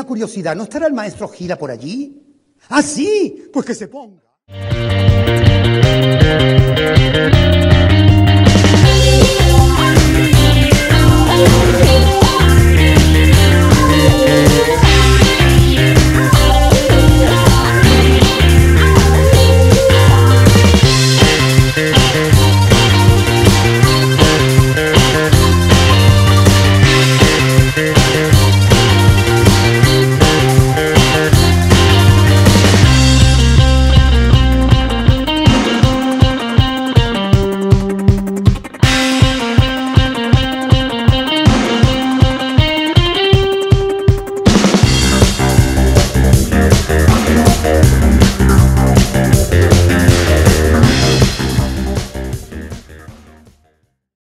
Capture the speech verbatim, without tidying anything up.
una curiosidad, ¿no estará el maestro Gila por allí? ¡Ah, sí! Pues que se ponga.